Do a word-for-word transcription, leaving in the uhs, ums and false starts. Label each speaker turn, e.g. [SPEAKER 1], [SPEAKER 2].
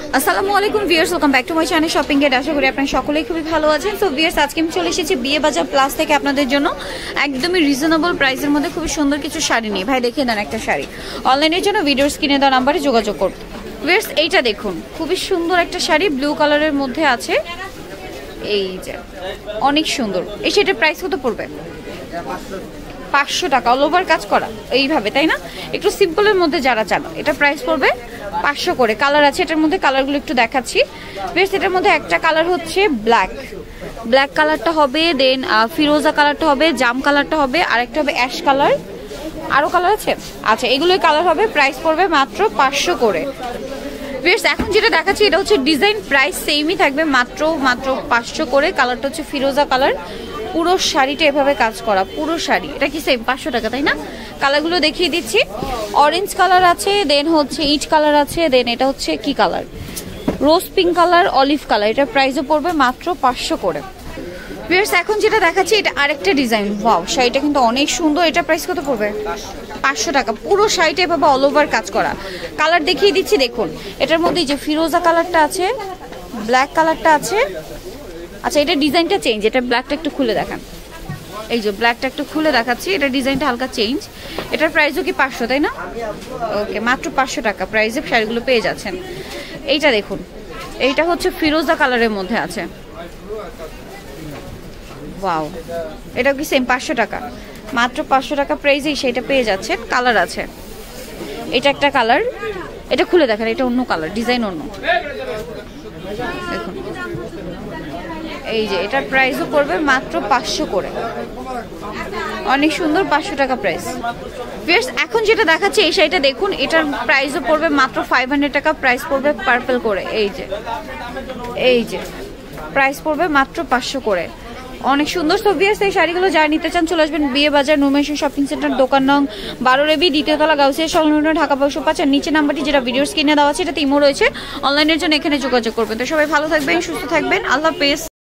[SPEAKER 1] আসসালামু আলাইকুম viewers, welcome back to my channel shopping guide. আশা করি আপনারা সকলেই খুবই ভালো আছেন। সো ভিউয়ার্স, আজকে আমি চলে এসেছি বিয়ে বাজার প্লাস থেকে আপনাদের জন্য একদমই রিজনেবল প্রাইসের মধ্যে খুবই সুন্দর কিছু শাড়ি নিয়ে। ভাই দেখিয়ে দেন একটা শাড়ি। অনলাইনের জন্য ভিডিওর স্ক্রিনে দেওয়া নাম্বারে যোগাযোগ করুন। ভিউয়ার্স, এইটা দেখুন, খুবই সুন্দর একটা শাড়ি, ব্লু কালারের মধ্যে আছে। এই যে অনেক সুন্দর। এই শাড়িটার প্রাইস কত পড়বে? পাঁচশো টাকা, অল ওভার কাজ করা এইভাবে, তাই না? একটু সিম্পলের মধ্যে যারা চান, এটা প্রাইস পড়বে পাঁচশো করে। কালার আছে এটার মধ্যে, কালারগুলো একটু দেখাচ্ছি। বেশ, এটার মধ্যে একটা কালার হচ্ছে ব্ল্যাক, ব্ল্যাক কালারটা হবে, দেন ফিরোজা কালারটা হবে, জাম কালারটা হবে, আর একটা হবে অ্যাশ কালার। আরও কালার আছে? আচ্ছা, এগুলোই কালার হবে। প্রাইস পড়বে মাত্র পাঁচশো করে। বেশ, এখন যেটা দেখাচ্ছি এটা হচ্ছে ডিজাইন, প্রাইস সেমই থাকবে, মাত্র মাত্র পাঁচশো করে। কালারটা হচ্ছে ফিরোজা কালার, পুরো শাড়িটা এভাবে কাজ করা, পুরো শাড়ি। এটা কি সেম পাঁচশো টাকা, তাই না? কালারগুলো দেখিয়ে দিচ্ছি। অরেঞ্জ কালার আছে, দেন হচ্ছে ইট কালার আছে, দেন এটা হচ্ছে কি colour, rose pink colour, olive colour. এটার প্রাইসও পড়বে মাত্র পাঁচশো করে। ভিউয়ার্স, এখন যেটা দেখাচ্ছি এটা আরেকটা ডিজাইন। ওয়াও, শাড়িটা কিন্তু অনেক সুন্দর। এটা প্রাইস কত পড়বে? পাঁচশো টাকা। পুরো শাড়িটা এভাবে অল ওভার কাজ করা। কালার দেখিয়ে দিচ্ছি দেখুন। এটার মধ্যে যে ফিরোজা কালারটা আছে, ব্ল্যাক কালারটা আছে। আচ্ছা, এটা ডিজাইনটা চেঞ্জ, এটা ব্ল্যাকটা একটু খুলে দেখান। এই যে ব্ল্যাকটা একটু খুলে দেখাচ্ছি, এটা ডিজাইনটা হালকা চেঞ্জ। এটার প্রাইসও কি পাঁচশো, তাই না? ওকে, মাত্র পাঁচশো টাকা প্রাইসে শাড়িগুলো পেয়ে যাচ্ছেন। এইটা দেখুন, এইটা হচ্ছে ফিরোজা কালারের মধ্যে আছে। ওয়াও, এটাও কি সেম পাঁচশো টাকা? মাত্র পাঁচশো টাকা প্রাইসেই সেটা পেয়ে যাচ্ছেন। কালার আছে, এটা একটা কালার, এটা খুলে দেখেন, এটা অন্য কালার, ডিজাইন অন্য। দেখুন, এই যে এটার প্রাইসও পড়বে মাত্র পাঁচশো করে। অনেক সুন্দর, পাঁচশো টাকা প্রাইস। ভিউয়ার্স, এখন যেটা দেখাচ্ছে এই শাড়িটা দেখুন, এটার প্রাইসও পড়বে মাত্র ফাইভ হান্ড্রেড টাকা। প্রাইস পড়বে পার্পল করে। এই যে এই যে প্রাইস পড়বে মাত্র পাঁচশো করে। অনেক সুন্দর। সো ভিউয়ার্স, এই শাড়িগুলো যারা নিতে চান চলে আসবেন বিয়ে বাজার নুমেশন শপিং সেন্টার, দোকান নং বারো রেবি, দ্বিতীয়তলা, গাউসিয়া সংলগ্ন, ঢাকা বারোশো পাঁচ। আর নিচে নাম্বারটি যেটা ভিডিওর স্ক্রিনে দেওয়া আছে, এটা ইমো রয়েছে। অনলাইনের জন্য এখানে যোগাযোগ করবেন। তো সবাই ভালো থাকবেন, সুস্থ থাকবেন, আল্লাহ হাফেজ।